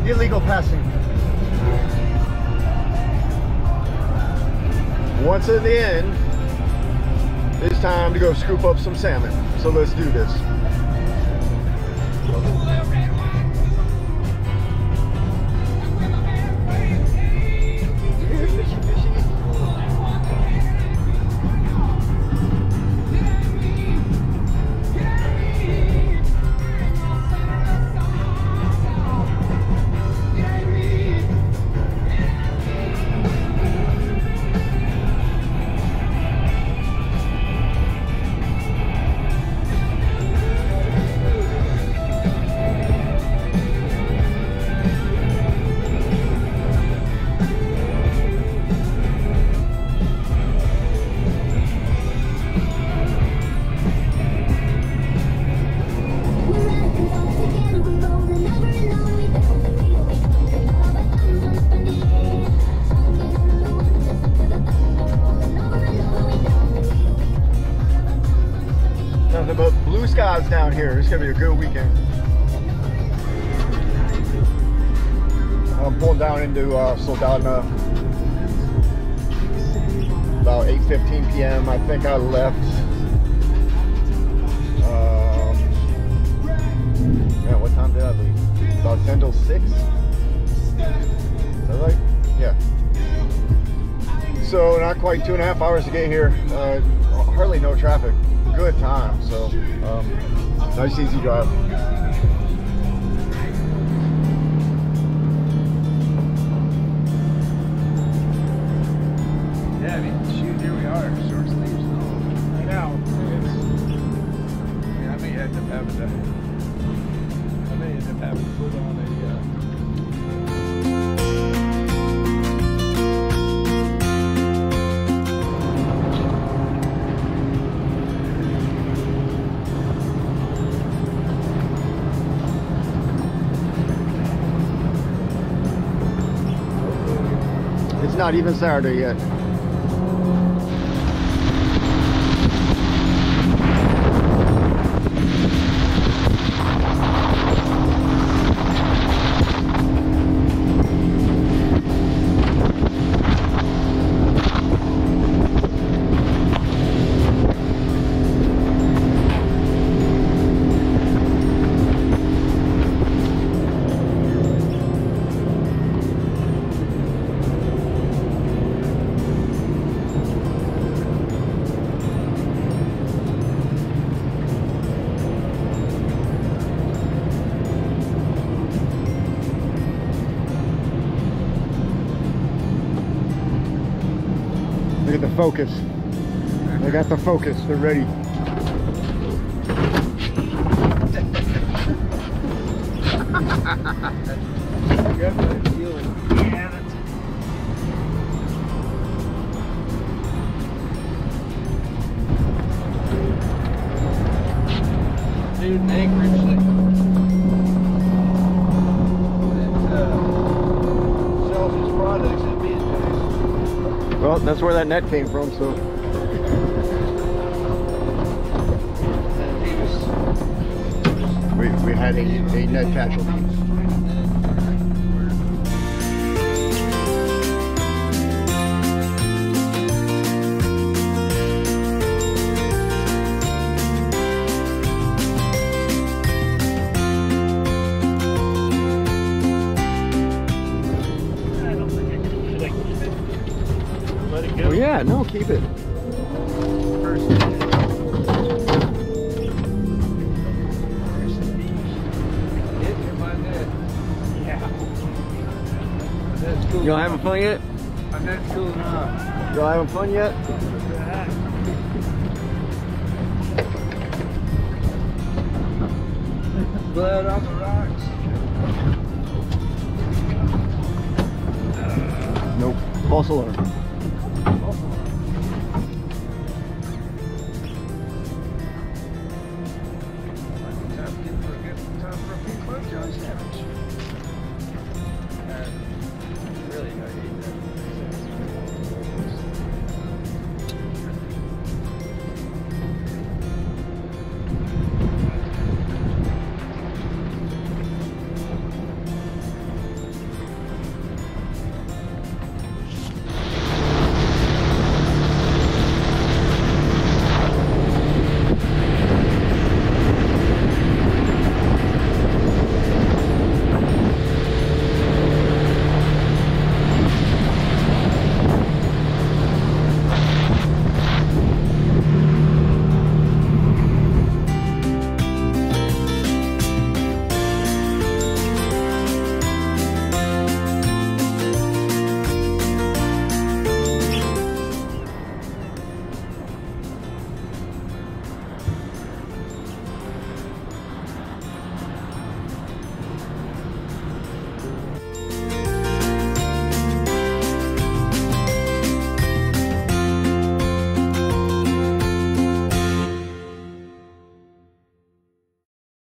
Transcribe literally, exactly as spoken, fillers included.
illegal passing. Once at the end, it's time to go scoop up some salmon. So let's do this. Nothing but blue skies down here. It's gonna be a good weekend. I'm pulling down into uh, Soldadna about eight fifteen p m I think I left. Um, yeah, what time did I leave? About ten till six. Is that right? Yeah. So not quite two and a half hours to get here. Uh, hardly no traffic. Good time. So um, nice easy drive. Yeah, I mean, shoot, here we are, short sleeves and all. I know. It's, I mean, I may end up having to, I may end up having to put on a, uh, It's not even Saturday yet. Look at the focus. They got the focus. They're ready. dude, Anchorage, like, that uh, sells his products at me and Well, that's where that net came from, so. We, we had a, a net casualty. Oh yeah, no, keep it. First. Y'all having fun yet? My net's cool enough. Y'all having fun yet? Blood on the rocks. Uh, nope. False alarm. False alarm. Time for a good time for a pink punch on Saturday.